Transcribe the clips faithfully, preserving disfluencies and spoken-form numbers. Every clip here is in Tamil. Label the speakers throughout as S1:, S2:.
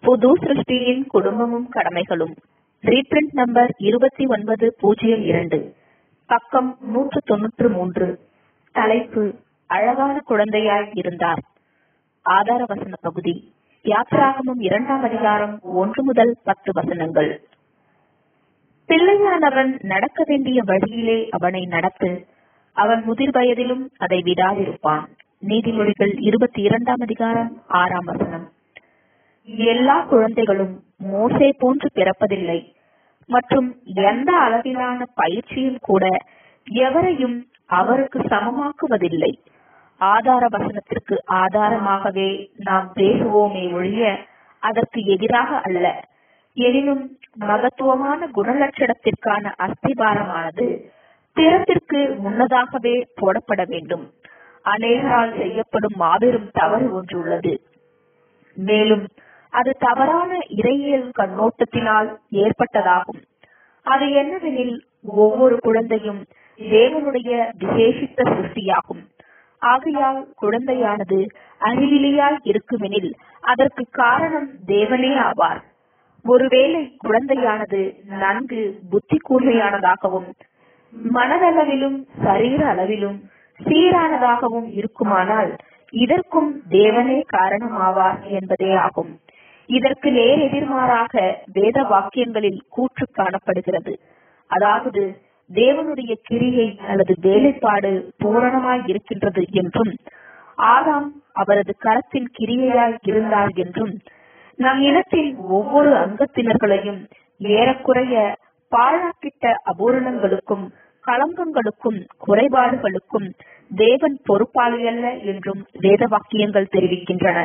S1: புது சிருஷ்டியின் குடும்பமும் கடமைகளும். ரீப்ரிண்ட் நம்பர் இருபத்தி ஒன்பது பூஜ்ஜியம் இரண்டு, பக்கம் நூற்று தொன்னூற்று மூன்று. தலைப்பு: அழகான குழந்தையாய் இருந்தார். ஆதார வசன பகுதி: யாத்ராகமம் இரண்டாம் அதிகாரம் ஒன்று முதல் பத்து வசனங்கள். பிள்ளையானவன் நடக்க வேண்டிய வழியிலே அவனை நடத்து, அவன் முதிர் வயதிலும் அதை விடாதிருப்பான். நீதிமொழிகள் இருபத்தி இரண்டாம் அதிகாரம் ஆறாம் வசனம். எல்லா குழந்தைகளும் மோசே போன்று பிறப்பதில்லை மற்றும் எந்த அளவிலான பயிற்சியும் கூட எவரையும் அவருக்கு சமமாக்குவதில்லை. ஆதார வசனத்திற்கு ஆதாரமாகவே நாம் பேசுவோமே ஒழிய அதற்கு எதிராக அல்ல. எனினும் மகத்துவமான குணலட்சணத்திற்கான அஸ்திபாரமானது பிறப்பிற்கு முன்னதாகவே போடப்பட வேண்டும். அநேகரால் செய்யப்படும் மாபெரும் தவறு ஒன்று உள்ளது. மேலும் அது தவறான இறையியல் கண்ணோட்டத்தினால் ஏற்பட்டதாகும். அது என்னவெனில், ஒவ்வொரு குழந்தையும் தேவனுடைய விசேஷித்த சிருஷ்டியாகும். ஆகையால் குழந்தையானது அறிவிலியாய் இருக்குமெனில் அதற்கு காரணம் தேவனே ஆவார். ஒருவேளை குழந்தையானது நன்கு புத்தி கூர்மையானதாகவும் மனதளவிலும் சரீர அளவிலும் சீரானதாகவும் இருக்குமானால் இதற்கும் தேவனே காரணமாவார் என்பதே ஆகும். இதற்கு நேர் எதிர்மாறாக வேத வாக்கியங்களில் கூற்று காணப்படுகிறது. அதாவது, தேவனுடைய கிரியை அல்லது வேலைப்பாடு பூரணமாய் இருக்கின்றது என்றும், ஆதாம் அவரது கரத்தின் கிரியையாய் இருந்தார் என்றும், நம் இனத்தின் ஒவ்வொரு அங்கத்தினர்களையும் ஏறக்குறைய பாழாக்கிட்ட அபூரணங்களுக்கும் களங்கங்களுக்கும் குறைபாடுகளுக்கும் தேவன் பொறுப்பாளியல்ல என்றும் வேத வாக்கியங்கள் தெரிவிக்கின்றன.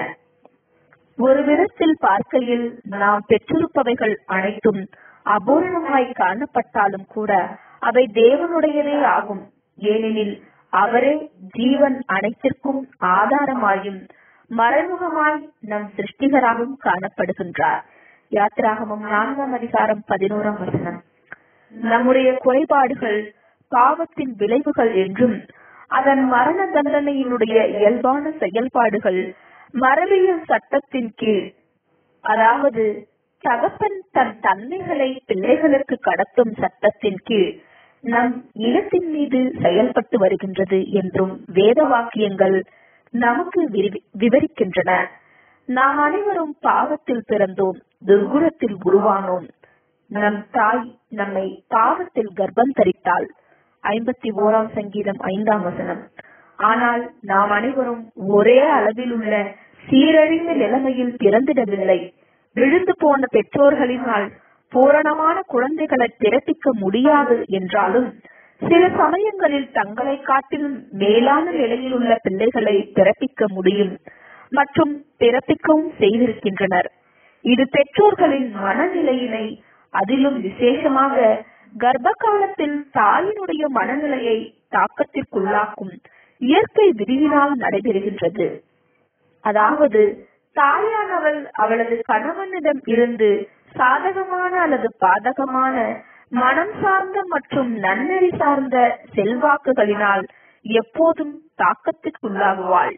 S1: ஒரு விதத்தில் பார்க்கையில் நாம் பெற்றிருப்பவைகள் அனைத்தும் அபூரணமாய் காணப்பட்டாலும் கூட அவை தேவனுடையதே ஆகும். ஏனெனில் அவரே ஜீவன் அனைத்திற்கும் ஆதாரமாயும் மறைமுகமாய் நம் சிருஷ்டிகராகவும் காணப்படுகின்றார். யாத்ராகமம் நான்காம் அதிகாரம் பதினோராம் வசனம். நம்முடைய குறைபாடுகள் பாவத்தின் விளைவுகள் என்றும், அதன் மரண தண்டனையினுடைய இயல்பான செயல்பாடுகள் மரபியல் சட்டத்தின் கீழ், அதாவது தகப்பன் தன் தன்மைகளை பிள்ளைகளுக்கு கடத்தும் சட்டத்தின் கீழ் நம் இனத்தின் மீது செயல்பட்டு வருகின்றது என்றும் வேத வாக்கியங்கள் நமக்கு விவரிக்கின்றன. நாம் அனைவரும் பாவத்தில் பிறந்தோம், துர்குணத்தில் உருவானோம். நம் தாய் நம்மை பாவத்தில் கர்ப்பம் தரித்தாள். ஐம்பத்தி ஓராம் சங்கீதம் ஐந்தாம் வசனம். ஆனால் நாம் அனைவரும் ஒரே அளவில் உள்ள சீரழிந்த நிலைமையில் பிறந்திடவில்லை. விழுந்து போன பெற்றோர்களினால் பூரணமான குழந்தைகளை பிறப்பிக்க முடியாது என்றாலும் சில சமயங்களில் தங்களை காட்டிலும் மேலான நிலையில் உள்ள பிள்ளைகளை பிறப்பிக்க முடியும் மற்றும் பிறப்பிக்கவும் செய்திருக்கின்றனர். இது பெற்றோர்களின் மனநிலையினை, அதிலும் விசேஷமாக கர்ப்ப காலத்தில் தாயினுடைய மனநிலையை தாக்கத்திற்குள்ளாக்கும் இயற்கை விதியினால் நடைபெறுகின்றது. அதாவது, தாயானவள் அவளது கணவனிடம் இருந்து சாதகமான அல்லது பாதகமான மனம் சார்ந்த மற்றும் நன்னெறி சார்ந்த செல்வாக்குகளினால் எப்போதும் தாக்கத்திற்குள்ளாகுவாள்.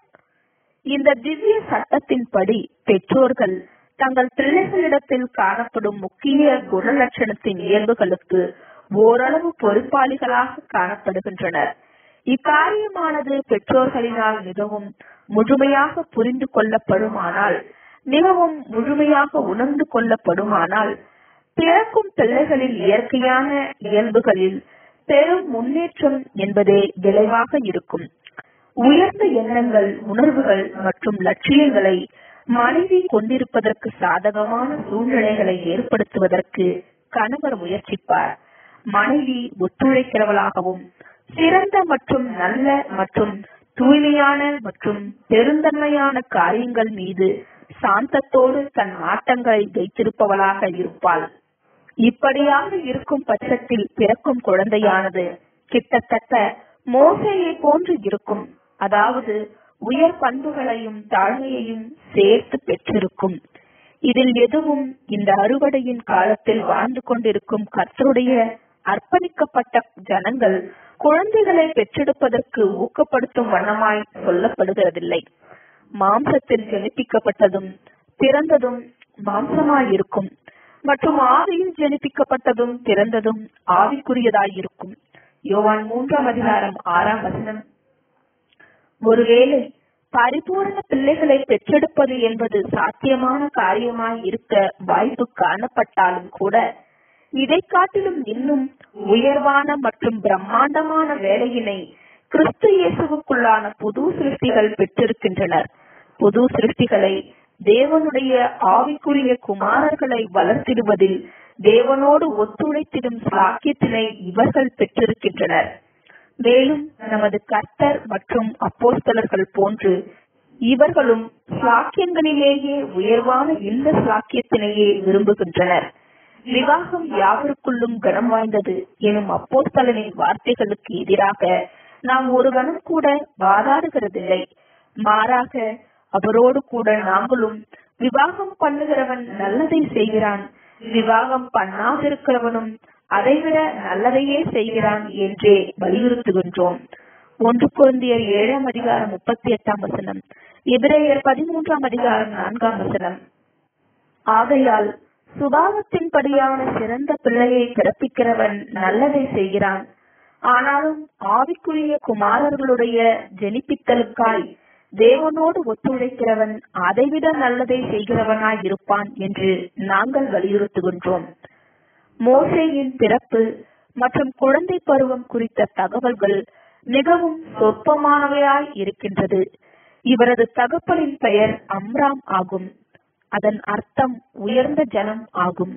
S1: இந்த திவ்ய சட்டத்தின்படி பெற்றோர்கள் தங்கள் பிள்ளைகளிடத்தில் காணப்படும் முக்கிய குணலட்சணத்தின் இயல்புகளுக்கு ஓரளவு பொறுப்பாளிகளாக காணப்படுகின்றனர். இக்காரியமானது பெற்றோர்களினால் மிகவும் முழுமையாக புரிந்து கொள்ளப்படுமானால், மிகவும் முழுமையாக உணர்ந்து கொள்ளப்படுமானால், பிறக்கும் பிள்ளைகளின் இயற்கையான இயல்புகளில் பெரும் முன்னேற்றம் என்பதே விளைவாக இருக்கும். உயர்ந்த எண்ணங்கள், உணர்வுகள் மற்றும் லட்சியங்களை மனைவி கொண்டிருப்பதற்கு சாதகமான சூழ்நிலைகளை ஏற்படுத்துவதற்கு கணவர் முயற்சிப்பார். மனைவி ஒத்துழைக்கிறவளாகவும் சிறந்த மற்றும் நல்ல மற்றும் தூய்மையான மற்றும் பெருந்தன்மையான காரியங்கள் மீது சாந்தத்தோடு தன் நாட்டங்களை வைத்திருப்பவளாக இருப்பாள். இப்படியாக இருக்கும் பட்சத்தில் பிறக்கும் குழந்தையானது கிட்டத்தட்ட மோசேயை போன்று இருக்கும். அதாவது, உயர் பண்புகளையும் தாழ்மையையும் சேர்த்து பெற்றிருக்கும். இதில் எதுவும் இந்த அறுவடையின் காலத்தில் வாழ்ந்து கொண்டிருக்கும் கர்த்தருடைய அர்ப்பணிக்கப்பட்ட ஜனங்கள் குழந்தைகளை பெற்றெடுப்பதற்கு ஊக்கப்படுத்தும் வண்ணமாய் சொல்லப்படுகிறதில்லை. மாம்சத்தில் ஜெனிப்பிக்கப்பட்டதும் பிறந்ததும் மாம்சமாயிருக்கும், மற்றும் ஆவியில் ஜெனிப்பிக்கப்பட்டதும் பிறந்ததும் ஆவிக்குரியதாயிருக்கும். யோவான் மூன்றாம் அதிகாரம் ஆறாம் வசனம். ஒருவேளை பரிபூரண பிள்ளைகளை பெற்றெடுப்பது என்பது சாத்தியமான காரியமாய் இருக்க வாய்ப்பு காணப்பட்டாலும் கூட, இதை காட்டிலும் இன்னும் உயர்வான மற்றும் பிரம்மாண்டமான வேலையினை கிறிஸ்து இயேசுவுக்குள்ளான புது சிருஷ்டிகள் பெற்றிருக்கின்றனர். புது சிருஷ்டிகளை தேவனுடைய ஆவிக்குரிய குமாரர்களை வளர்த்திடுவதில் தேவனோடு ஒத்துழைத்திடும் சாக்கியத்தினை இவர்கள் பெற்றிருக்கின்றனர். மேலும் நமது கர்த்தர் மற்றும் அப்போஸ்தலர்கள் போன்று இவர்களும் சாக்கியங்களிலேயே உயர்வான இந்த சாக்கியத்தினையே விரும்புகின்றனர். விவாகம் யாவருக்குள்ளும் கனம் வாய்ந்தது எனும் அப்போஸ்தலனின் வார்த்தைகளுக்கு எதிராக நாம் ஒரு கணம் கூட வாதாடுகிறதில்லை. மாறாக அவரோடு கூட நாங்களும் விவாகம் பண்ணுகிறவன் நல்லதை செய்கிறான், விவாகம் பண்ணாதிருக்கிறவனும் அதைவிட நல்லதையே செய்கிறான் என்றே வலியுறுத்துகின்றோம். ஒன்று கொரிந்தியர் ஏழாம் அதிகாரம் முப்பத்தி எட்டாம் வசனம், எபிரேயர் பதிமூன்றாம் அதிகாரம் நான்காம் வசனம். ஆகையால் சுபாவத்தின்படியான சிறந்த பிள்ளையை பிறப்பிக்கிறவன் நல்லதை செய்கிறான், ஆனாலும் ஆவிக்குரிய குமாரர்களுடைய ஜெனிப்பித்தலுக்காய் தேவனோடு ஒத்துழைக்கிறவன் அதைவிட நல்லதை செய்கிறவனாய் இருப்பான் என்று நாங்கள் வலியுறுத்துகின்றோம். மோசேயின் பிறப்பு மற்றும் குழந்தை பருவம் குறித்த தகவல்கள் மிகவும் சொற்பமானவையாய் இருக்கின்றது. இவரது தகப்பனின் பெயர் அம்ராம் ஆகும். அதன் அர்த்தம் உயர்ந்த ஜனம் ஆகும்.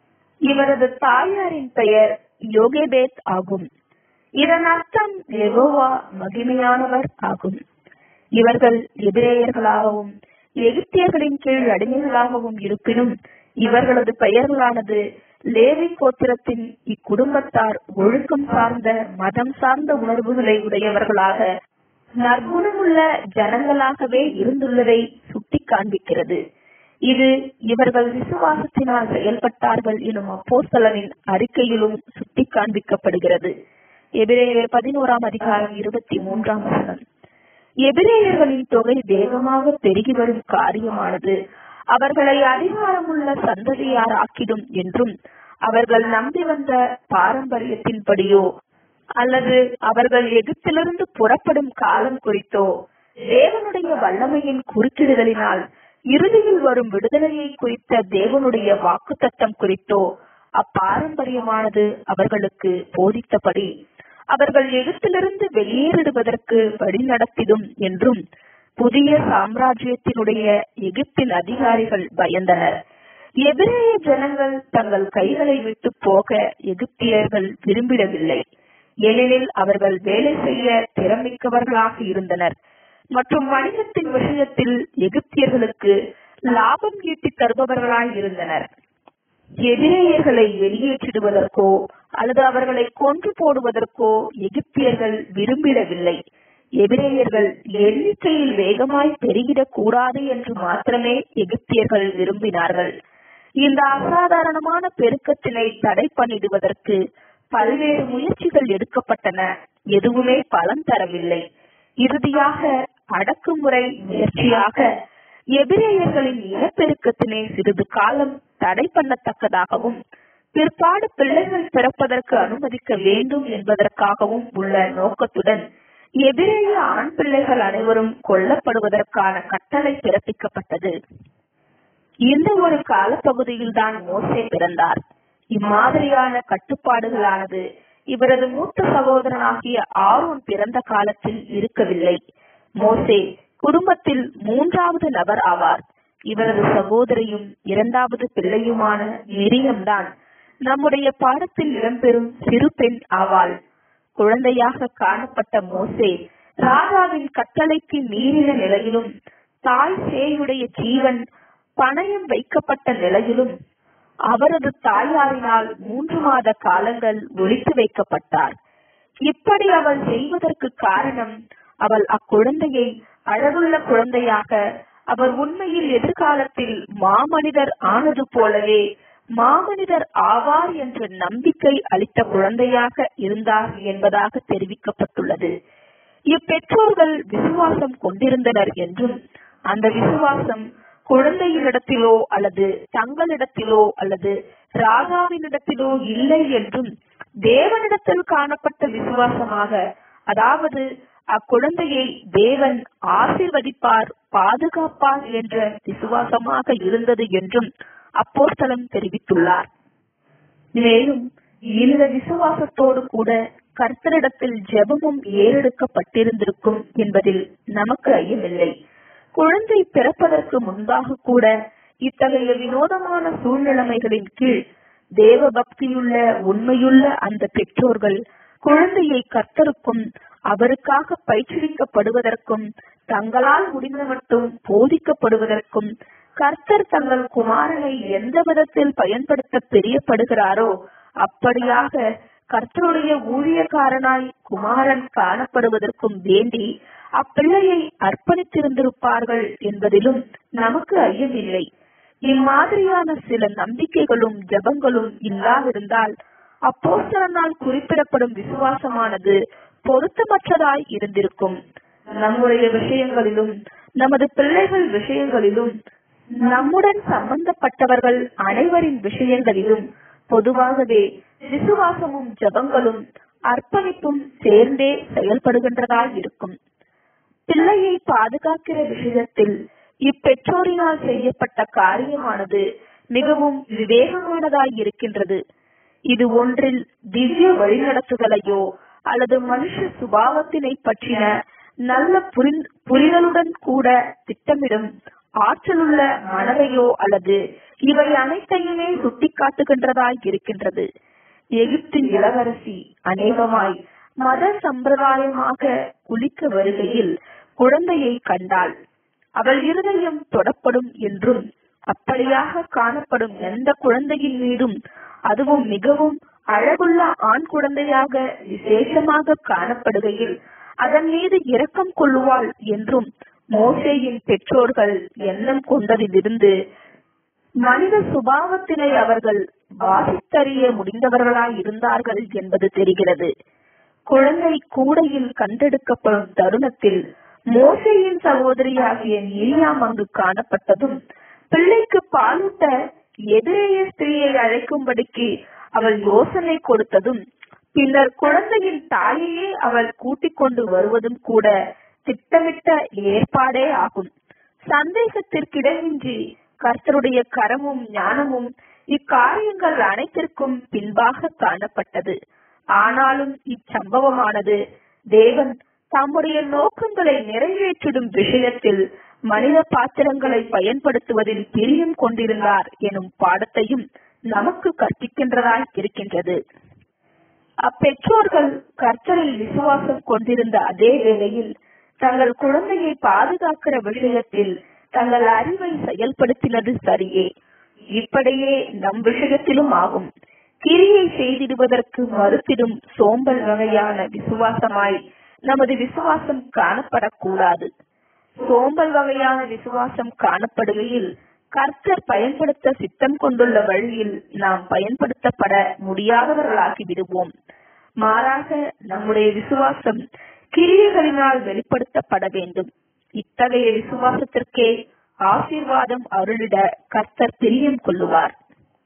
S1: இவரது தாயாரின் பெயர் யோகேபேத் ஆகும். இதன் அர்த்தம் யெகோவா மகிமையானவர் ஆகும். இவர்கள் எபிரேயர்களாகவும் எகிப்தியர்களின் கீழ் அடிமைகளாகவும் இருப்பினும் இவர்களது பெயர்களானது லேவி கோத்திரத்தின் இக்குடும்பத்தார் ஒழுக்கம் சார்ந்த மதம் சார்ந்த உணர்வுகளை உடையவர்களாக நற்குணமுள்ள ஜனங்களாகவே இருந்துள்ளதை சுட்டி காண்பிக்கிறது. இது இவர்கள் விசுவாசத்தினால் செயல்பட்டார்கள் எனும் அப்போஸ்தலனின் அறிக்கையிலும் சுட்டி காண்பிக்கப்படுகிறது. எபிரேயர் பதினோராம் அதிகாரம் இருபத்தி மூன்றாம் வசனம். எபிரேயர்களின் தொகை வேகமாக பெருகி வரும் காரியமானது அவர்களை அதிகாரமுள்ள சந்ததியார் ஆக்கிடும் என்றும், அவர்கள் நம்பி வந்த பாரம்பரியத்தின்படியோ அல்லது அவர்கள் எகிப்திலிருந்து புறப்படும் காலம் குறித்தோ தேவனுடைய வல்லமையின் குறுக்கிடுதலினால் இறுதியில் வரும் விடுதலையை குறித்த தேவனுடைய வாக்குத்தத்தம் குறித்தோ அப்பாரம்பரியமானது அவர்களுக்கு போதித்தபடி அவர்கள் எகிப்திலிருந்து வெளியேறிடுவதற்கு வழி நடத்திடும் என்றும் புதிய சாம்ராஜ்யத்தினுடைய எகிப்தின் அதிகாரிகள் பயந்தனர். எபிரேய ஜனங்கள் தங்கள் கைகளை விட்டு போக எகிப்தியர்கள் விரும்பிடவில்லை. ஏனெனில் அவர்கள் வேலை செய்ய திறமிக்கவர்களாக இருந்தனர் மற்றும் வணிகத்தின் விஷயத்தில் எகிப்தியர்களுக்கு லாபம் ஈட்டி தருபவர்களாய் இருந்தனர். எபிரேயர்களை வெளியேற்றிடுவதற்கோ அல்லது அவர்களை கொன்று போடுவதற்கோ எகிப்தியர்கள் விரும்பிடவில்லை. எபிரேயர்கள் எண்ணிக்கையில் வேகமாய் பெருகிடக் கூடாது என்று மாத்திரமே எகிப்தியர்கள் விரும்பினார்கள். இந்த அசாதாரணமான பெருக்கத்தினை தடை பண்ணிடுவதற்கு பல்வேறு முயற்சிகள் எடுக்கப்பட்டன. எதுவுமே பலன் தரவில்லை. இறுதியாக அடக்குமுறை முயற்சியாக எபிரேயர்களின் இனப்பெருக்கத்தினை சிறிது காலம் தடை பண்ணத்தக்கதாகவும் பிற்பாடு பிள்ளைகள் பிறப்பதற்கு அனுமதிக்க வேண்டும் என்பதற்காகவும் உள்ள நோக்கத்துடன் எபிரேய ஆண் பிள்ளைகள் அனைவரும் கொல்லப்படுவதற்கான கட்டளை பிறப்பிக்கப்பட்டது. இந்த ஒரு காலப்பகுதியில் தான் மோசே பிறந்தார். இம்மாதிரியான கட்டுப்பாடுகளானது இவரது மூத்த சகோதரனாகிய ஆரோன் பிறந்த காலத்தில் இருக்கவில்லை. மோசே குடும்பத்தில் மூன்றாவது நபர் ஆவார். இவரது சகோதரியும் இரண்டாவது பிள்ளையுமான மிரியம் தான் நம்முடைய பாடத்தில் இடம்பெறும் சிறு பெண் ஆவாள். குழந்தையாக காணப்பட்ட மோசே ராஜாவின் கட்டளைக்கு மீறின நிலையிலும் தாய் சேயுடைய ஜீவன் பணயம் வைக்கப்பட்ட நிலையிலும் அவரது தாயாரினால் மூன்று மாத காலங்கள் ஒழித்து வைக்கப்பட்டார். இப்படி அவள் செய்வதற்கு காரணம், அவள் அக்குழந்தையை அழகுள்ள குழந்தையாக அவர் உண்மையில் எதிர்காலத்தில் மாமனிதர் ஆனது போலவே மாமனிதர் ஆவார் என்ற நம்பிக்கை அளித்த குழந்தையாக இருந்தார் என்பதாக தெரிவிக்கப்பட்டுள்ளது. இப்பெற்றோர்கள் விசுவாசம் கொண்டிருந்தனர் என்றும் அந்த விசுவாசம் குழந்தையினிடத்திலோ அல்லது தங்களிடத்திலோ அல்லது ராஜாவினிடத்திலோ இல்லை என்றும் தேவனிடத்தில் காணப்பட்ட விசுவாசமாக, அதாவது அக்குழந்தையை தேவன் ஆசீர்வதிப்பார், பாதுகாப்பார் என்ற விசுவாசமாக இருந்தது என்றும் அப்போஸ்தலன் தெரிவித்துள்ளார். மேலும் இந்த விசுவாசத்தோடு கூட கர்த்தரிடத்தில் ஜெபமும் ஏறெடுக்கப்பட்டிருந்திருக்கும் என்பதில் நமக்கு ஐயமில்லை. குழந்தை பிறப்பதற்கு முன்பாக கூட இத்தகைய வினோதமான சூழ்நிலைமைகளின் கீழ் தேவ பக்தியுள்ள உண்மையுள்ள அந்த பெற்றோர்கள் குழந்தையை கர்த்தருக்கும் அவருக்காக பயிற்றுவிக்கப்படுவதற்கும் தங்களால் முடிந்த மட்டும் போதிக்கப்படுவதற்கும் கர்த்தர் தங்கள் குமாரனை எந்த விதத்தில் பயன்படுத்த பிரியப்படுகிறாரோ அப்படியாக கர்த்தருடைய ஊழியக்காரனாய் குமாரன் காணப்படுவதற்கும் வேண்டி அப்பிள்ளையை அர்ப்பணித்திருந்திருப்பார்கள் என்பதிலும் நமக்கு ஐயமில்லை. இம்மாதிரியான சில நம்பிக்கைகளும் ஜபங்களும் இல்லாதிருந்தால் அப்போஸ்தலனால் குறிப்பிடப்படும் விசுவாசமானது பொருத்தமற்றதாய் இருந்திருக்கும். நம்முடைய விஷயங்களிலும் நமது பிள்ளைகள் விஷயங்களிலும் நம்முடன் சம்பந்தப்பட்டவர்கள் அனைவரின் விஷயங்களிலும் பொதுவாகவே விசுவாசமும் ஜபங்களும் அர்ப்பணிப்பும் சேர்ந்தே செயல்படுகின்றதாய் இருக்கும். பிள்ளையை பாதுகாக்கிற விஷயத்தில் இப்பெற்றோரினால் செய்யப்பட்ட காரியமானது மிகவும் விவேகமானதாய் இருக்கின்றது. இது ஒன்றில் திவ்ய வழிநடத்துதலையோ அல்லது மனுஷ சுபாவத்தினை பற்றின நல்ல புரிதலுடன் கூட திட்டமிடும் ஆற்றலுள்ள மனதையோ அல்லது இவை அனைத்தையுமே சுட்டிக்காட்டுகின்றதாய் இருக்கின்றது. எகிப்தின் இளவரசி அநேகமாய் மத சம்பிரதாயமாக குளிக்க வருகையில் குழந்தையை கண்டாள். அவள் இருதயம் தொடப்படும் என்றும் அப்படியாக காணப்படும் எந்த குழந்தையின் மீதும், அதுவும் மிகவும் அழகுள்ள ஆண் குழந்தையாக விசேஷமாக காணப்படுகையில் அதன் மீது இரக்கம் கொள்ளுவாள் என்றும் மோசேயின் பெற்றோர்கள் எண்ணம் கொண்டதிலிருந்து மனித சுபாவத்தினை அவர்கள் வாசித்தறிய முடிந்தவர்களாய் இருந்தார்கள் என்பது தெரிகிறது. குழந்தை கூடையில் கண்டெடுக்கப்படும் தருணத்தில் மோசேயின் சகோதரியாகிய மிரியாம் அங்கு காணப்பட்டதும், பிள்ளைக்கு பாலூட்ட எதிரேய ஸ்திரீயை அழைக்கும்படிக்கு அவள் யோசனை கொடுத்ததும், பின்னர் குழந்தையின் தாயையே அவள் கூட்டிக் கொண்டு வருவதும் கூட திட்டமிட்ட ஏற்பாடே ஆகும். சந்தேகத்திற்கிடமின்றி கர்த்தருடைய கரமும் ஞானமும் இக்காரியங்கள் அனைத்திற்கும் பின்பாக காணப்பட்டது. ஆனாலும் இச்சம்பவமானது தேவன் தம்முடைய நோக்கங்களை நிறைவேற்றிடும் விஷயத்தில் மனித பாத்திரங்களை பயன்படுத்துவதில் பிரியம் கொண்டிருந்தார் எனும் பாடத்தையும் நமக்கு கற்பிக்கின்றதாய் இருக்கின்றது. அப்பெற்றோர்கள் கர்த்தரில் விசுவாசம் கொண்டிருந்த அதே வேளையில் தங்கள் குழந்தையை பாதுகாக்கிற விஷயத்தில் தங்கள் அறிவை செயல்படுத்தினது சரியே. இப்படியே நம் விஷயத்திலும் ஆகும். கிரியை செய்திடுவதற்கு மறுத்திடும் சோம்பல் வகையான விசுவாசமாய் நமது விசுவாசம் காணப்படக்கூடாது. சோம்பல் வகையான விசுவாசம் காணப்படுகையில் கர்த்தர் பயன்படுத்த சித்தம் கொண்டுள்ள வழியில் நாம் பயன்படுத்தப்பட முடியாதவர்களாகி விடுவோம். மாறாக நம்முடைய விசுவாசம் கிரியைகளினால் வெளிப்படுத்தப்பட வேண்டும். இத்தகைய விசுவாசத்திற்கே ஆசீர்வாதம் அருளிட கர்த்தர் பிரியம் கொள்ளுவார்.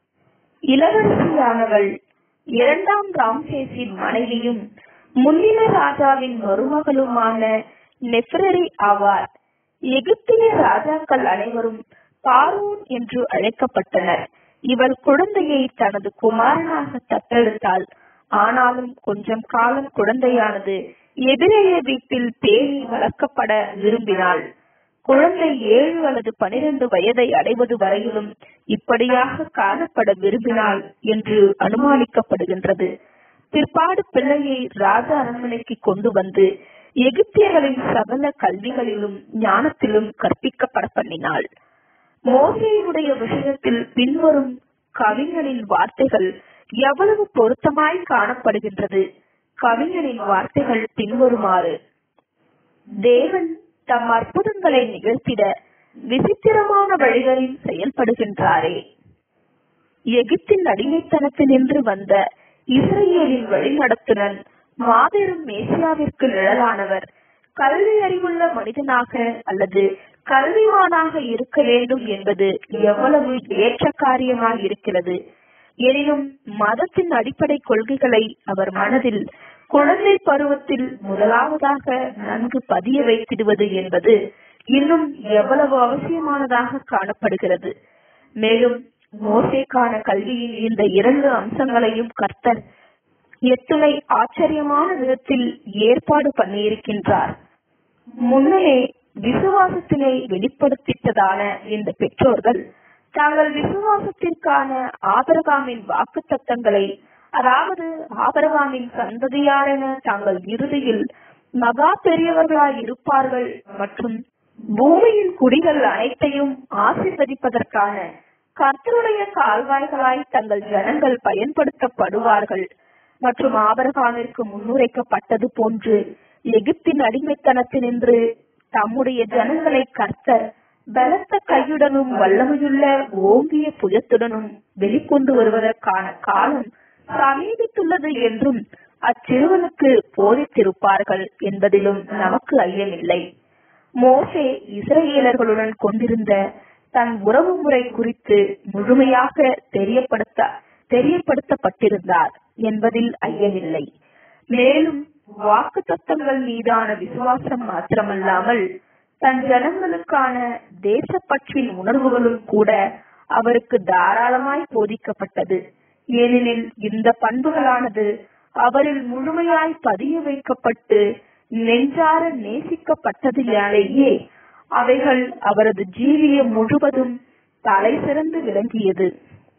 S1: இளவரசியானவள் இரண்டாம் ராம்சேஸின் மனைவியும் முன்னின ராஜாவின் மருமகளுமான நெஃப்ரெரி ஆவார். எகிப்திய ராஜாக்கள் அனைவரும் பார்வோன் என்று அழைக்கப்பட்டனர். இவள் குழந்தையை தனது குமாரனாக தத்தெடுத்தாள். ஆனாலும் கொஞ்சம் காலம் குழந்தையானது எபிரேய வீட்டில் பேணி வளர்க்கப்பட விரும்பினாள். குழந்தை ஏழு அல்லது பனிரெண்டு வயதை அடைவது வரையிலும் இப்படியாக காணப்பட விரும்பினாள் என்று அனுமானிக்கப்படுகின்றது. பிற்பாடு பிள்ளையை ராஜ அரண்மனைக்கு கொண்டு வந்து எகிப்தியர்களின் சகல கல்விகளிலும் ஞானத்திலும் கற்பிக்கப்பட பண்ணினாள். மோசேயுடைய விஷயத்தில் பின்வரும் கவிஞனின் வார்த்தைகள் எவ்வளவு பொருத்தமாய் காணப்படுகின்றது. கவிஞனின் வார்த்தைகள் பின்வருமாறு: தேவன் தம் அற்புதங்களை நிகழ்த்திட விசித்திரமான வழிகளில் செயல்படுகின்றாரே. எகிப்தின் அடிமைத்தனத்தினின்று வந்த இஸ்ரேலின் வழிநடத்துனன் மாபெரும் மேசியாவிற்கு நிழலானவர். கல்வி அறிவுள்ள மனிதனாக அல்லது கல்விமானாக இருக்க வேண்டும் என்பது எவ்வளவு ஏற்ற காரியமாக இருக்கிறது. எனினும் மதத்தின் அடிப்படை கொள்கைகளை அவர் மனதில் குழந்தை பருவத்தில் முதலாவதாக நன்கு பதிய வைத்திடுவது என்பது இன்னும் எவ்வளவு அவசியமானதாக காணப்படுகிறது. மேலும் மோசேக்கான கல்வியின் இந்த இரண்டு அம்சங்களையும் கர்த்தர் எத்துணை ஆச்சரியமான விதத்தில் ஏற்பாடு பண்ணியிருக்கின்றார். முன்னே விசுவாசத்தினை வெளிப்படுத்திட்டதான இந்த பெற்றோர்கள் தாங்கள் விசுவாசத்திற்கான ஆபிரகாமின் வாக்கு தத்தங்களை, அதாவது ஆபிரகாமின் சந்ததியாரென தாங்கள் இறுதியில் மகா பெரியவர்களாய் இருப்பார்கள் மற்றும் பூமியின் குடிகள் அனைத்தையும் ஆசீர்வதிப்பதற்கான கர்த்தருடைய கால்வாய்களாய் தங்கள் ஜனங்கள் பயன்படுத்தப்படுவார்கள் மற்றும் ஆபிரகாமிற்கு முன்னுரைக்கப்பட்டது போன்று எகிப்தின் அடிமைத்தனத்தினின்று தம்முடைய ஜனங்களை கர்த்தர் பலத்த கையுடனும் வல்லமையுள்ள ஓங்கிய புயத்துடனும் வெளிக்கொண்டு வருவதற்கான காலம் சமீபித்துள்ளது என்றும் அச்சிறுவனுக்கு போதித்திருப்பார்கள் என்பதிலும் நமக்கு ஐயமில்லை. மோசே இஸ்ரவேலர்களுடன் கொண்டிருந்த தன் உறவு முறை குறித்து முழுமையாக தெரியப்படுத்த தெரியப்படுத்தப்பட்டிருந்தார் என்பதில் ஐயமில்லை. மேலும் வாக்கு தத்தங்கள் மீதான விசுவாசம் மாத்திரமல்லாமல் தன் ஜனங்களுக்கான தேசப்பற்றின் உணர்வுகளும் கூட அவருக்கு தாராளமாய் போதிக்கப்பட்டது. ஏனெனில் இந்த பண்புகளானது அவரில் முழுமையாய் பதிய வைக்கப்பட்டு நெஞ்சார நேசிக்கப்பட்டதினாலேயே அவைகள் அவரது ஜீவியம் முழுவதும் தலை சிறந்து விளங்கியது.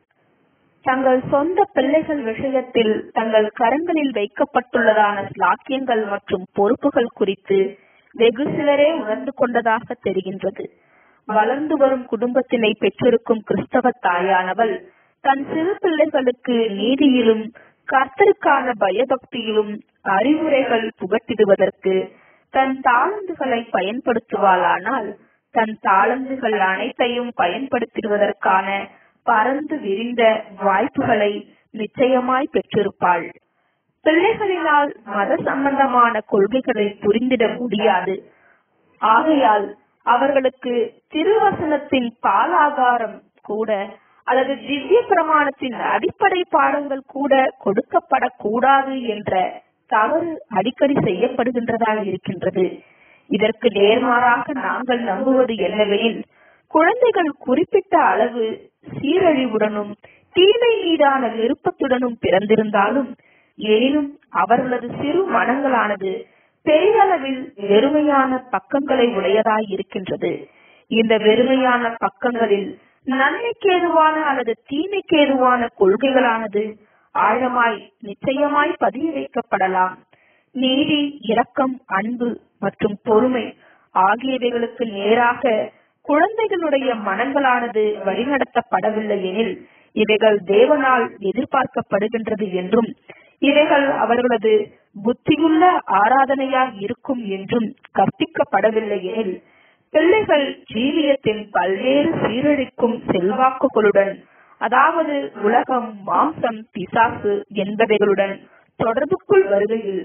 S1: தங்கள் சொந்த பிள்ளைகள் விஷயத்தில் தங்கள் கரங்களில் வைக்கப்பட்டுள்ளதான ஸ்லாக்கியங்கள் மற்றும் பொறுப்புகள் குறித்து வெகு சிலரே உணர்ந்து கொண்டதாக தெரிகின்றது. வளர்ந்து வரும் குடும்பத்தினை பெற்றிருக்கும் கிறிஸ்தவ தாயானவள் தன் சிறு பிள்ளைகளுக்கு நீதியிலும் கர்த்தருக்கான பயபக்தியிலும் அறிவுரைகள் புகட்டிடுவதற்கு தன் தாளந்துகளை பயன்படுத்துவாளானால் தன் தாளந்துகள் அனைத்தையும் பயன்படுத்திடுவதற்கான பறந்து விரிந்த வாய்ப்புகளை நிச்சயமாய் பெற்றிருப்பாள். பிள்ளைகளினால் மத சம்பந்தமான கொள்கைகளை புரிந்திட முடியாது. ஆகையால் அவர்களுக்கு திருவசனத்தின் பாலாகாரம் கூட அல்லது திவ்ய பிரமாணத்தின் அடிப்படை பாடங்கள் கூட கொடுக்கப்படக்கூடாது என்ற தவறு அடிக்கடி செய்யப்படுகின்றதாக இருக்கின்றது. இதற்கு நேர்மாறாக நாங்கள் நம்புவது என்னவெனில், குழந்தைகள் குறிப்பிட்ட அளவு சீரழிவுடனும் தீமை மீதான விருப்பத்துடனும் பிறந்திருந்தாலும் எனினும் அவர்களது சிறு மனங்களானது பெரியளவில் வெறுமையான பக்கங்களை உடையதாய் இருக்கின்றது. இந்த வெறுமையான பக்கங்களில் நன்மைக்கேதுவான அல்லது தீமைக்கேதுவான கொள்கைகளானது ஆழமாய் நிச்சயமாய் பதிய வைக்கப்படலாம். நீதி, இரக்கம், அன்பு மற்றும் பொறுமை ஆகியவைகளுக்கு நேராக குழந்தைகளுடைய மனங்களானது வழிநடத்தப்படவில்லை எனில் இவைகள் தேவனால் எதிர்பார்க்கப்படுகின்றது என்றும் இவைகள் அவர்களது புத்தியுள்ள ஆராதனையாக இருக்கும் என்றும் கற்பிக்கப்படவில்லை எனில் பிள்ளைகள் ஜீவியத்தின் பல்வேறு சீரழிக்கும் செல்வாக்குகளுடன், அதாவது உலகம், மாம்சம், பிசாசு என்பவைகளுடன் தொடர்புக்குள் வருகையில்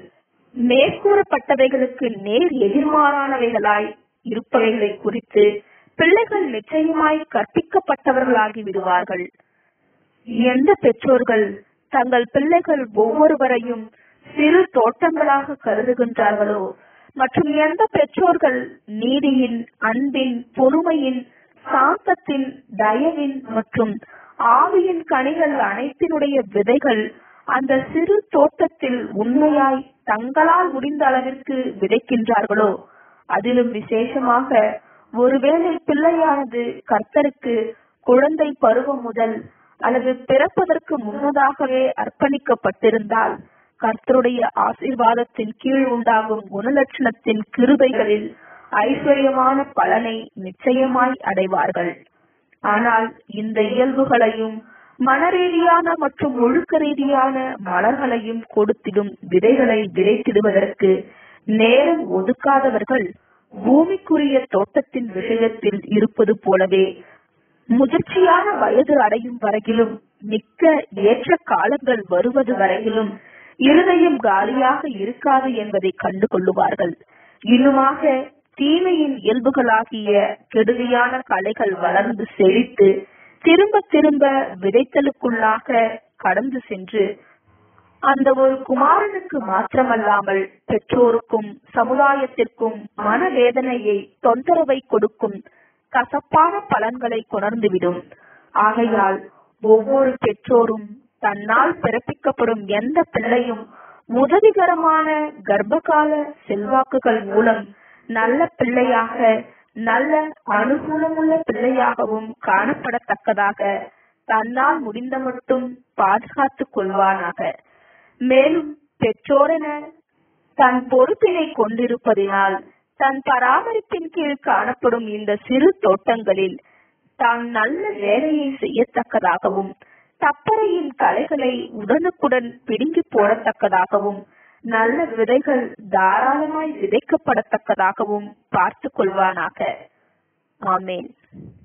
S1: மேற்கூறப்பட்டவைகளுக்கு நேர் எதிர்மாறானவைகளாய் இருப்பவைகளை குறித்து பிள்ளைகள் நிச்சயமாய் கற்பிக்கப்பட்டவர்களாகி விடுவார்கள். எந்த பெற்றோர்கள் தங்கள் பிள்ளைகள் ஒவ்வொருவரையும் சிறு தோட்டங்களாக கருதுகின்றார்களோ மற்றும் எந்த பெற்றோர்கள் நீதியின், அன்பின், பொறுமையின், சாந்தத்தின், தயவின் மற்றும் ஆவியின் கனிகள் அனைத்தினுடைய விதைகள் அந்த சிறு தோட்டத்தில் உண்மையாய் தங்களால் முடிந்த அளவிற்கு விதைக்கின்றார்களோ, அதிலும் விசேஷமாக ஒருவேளை பிள்ளையானது கர்த்தருக்கு குழந்தை பருவம் முதல் அல்லது பிறப்பதற்கு முன்னதாகவே அர்ப்பணிக்கப்பட்டிருந்தால் கர்த்தருடைய ஆசீர்வாதத்தின் கீழ் உண்டாகும் குணலட்சணத்தின் கிருபைகளில் ஐஸ்வர்யமான பலனை நிச்சயமாய் அடைவார்கள். ஆனால் இந்த இயல்புகளையும் மனரீதியான மற்றும் ஒழுக்க ரீதியான மலர்களையும் கொடுத்திடும் விதைகளை விதைத்திடுவதற்கு நேரம் ஒதுக்காதவர்கள் பூமிக்குரிய தோட்டத்தின் விஷயத்தில் இருப்பது போலவே முதிர்ச்சியான வயது அடையும் வரையிலும், மிக்க ஏற்ற காலங்கள் வருவது வரையிலும் இருதயம் காலியாக இருக்காது என்பதை கண்டு கொள்ளுவார்கள். இன்னுமாக தீமையின் இயல்புகளாகிய கெடுதியான கலைகள் வளர்ந்து செழித்து திரும்ப திரும்ப விதைத்தலுக்குள்ளாக கடந்து சென்று அந்த ஒரு குமாரனுக்கு மாத்திரமல்லாமல் பெற்றோருக்கும் சமுதாயத்திற்கும் மனவேதனையை தொந்தரவை கொடுக்கும் கசப்பான பலன்களை கொணர்ந்துவிடும். ஆகையால் ஒவ்வொரு பெற்றோரும் தன்னால் பிறப்பிக்கப்படும் எந்த பிள்ளையும் உதவிகரமான கர்ப்பகால செல்வாக்குகள் மூலம் நல்ல பிள்ளையாக, நல்ல அனுகூலமுள்ள பிள்ளையாகவும் காணப்படத்தக்கதாக தன்னால் முடிந்த மட்டும் பாதுகாத்துக் கொள்வானாக. மேலும் பெற்றோரென தன் பொறுப்பினை கொண்டிருப்பதினால் தன் பராமரிப்பின் கீழ் காணப்படும் இந்த சிறு தோட்டங்களில் தான் நல்ல வேலையை செய்யத்தக்கதாகவும் தப்பறையின் களைகளை உடனுக்குடன் பிடுங்கி போடத்தக்கதாகவும் நல்ல விதைகள் தாராளமாய் விதைக்கப்படத்தக்கதாகவும் பார்த்து கொள்வானாக. ஆமேன்.